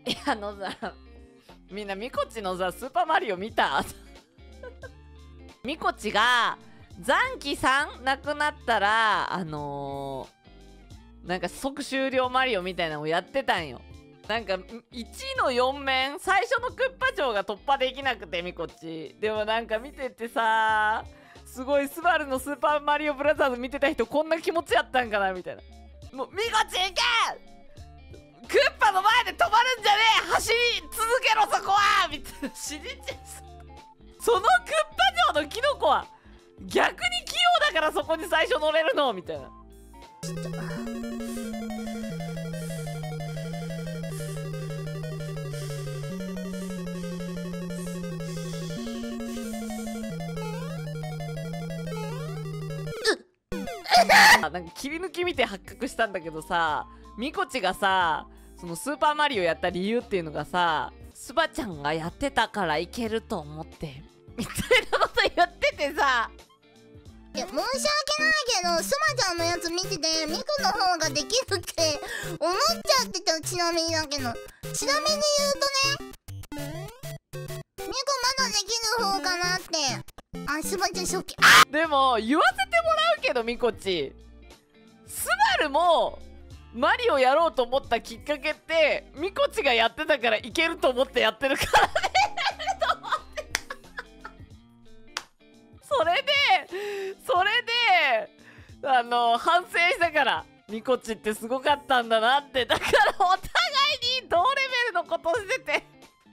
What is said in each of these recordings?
さ、みんなみこちのさ、スーパーマリオ見た？みこちが残機3なくなったらなんか即終了マリオみたいなのをやってたんよ。なんか1の4面最初のクッパ城が突破できなくて、みこちでもなんか見ててさ、すごいスバルのスーパーマリオブラザーズ見てた人こんな気持ちやったんかなみたいな。もうみこち行け、クッパの前で止まるんじゃねえ、走り続けろそこはみたいな。死にちゃう。そのクッパ城のキノコは逆に器用だからそこに最初乗れるのみたいな。なんか切り抜き見て発覚したんだけどさ、みこちがさ、そのスーパーマリオやった理由っていうのがさ、スバちゃんがやってたからいけると思ってみたいなこと言っててさ、 いや申し訳ないけど、スバちゃんのやつ見ててミコの方ができるって思っちゃってた。ちなみにだけど、ちなみに言うとね、ミコまだできる方かなって。あ、スバちゃん初期。 でも言わせてもらうけど、みこちスバルもマリオやろうと思ったきっかけってみこちがやってたからいけると思ってやってるからね。それで反省したから、みこちってすごかったんだなって。だからお互いに同レベルのことしてて、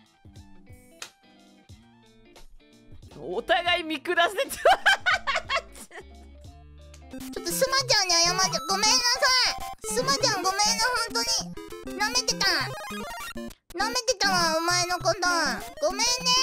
お互い見下してちゃちょっとスバちゃんに謝ってごめんなさい。スバちゃんごめんな、本当になめてたわ、お前のこと。ごめんね。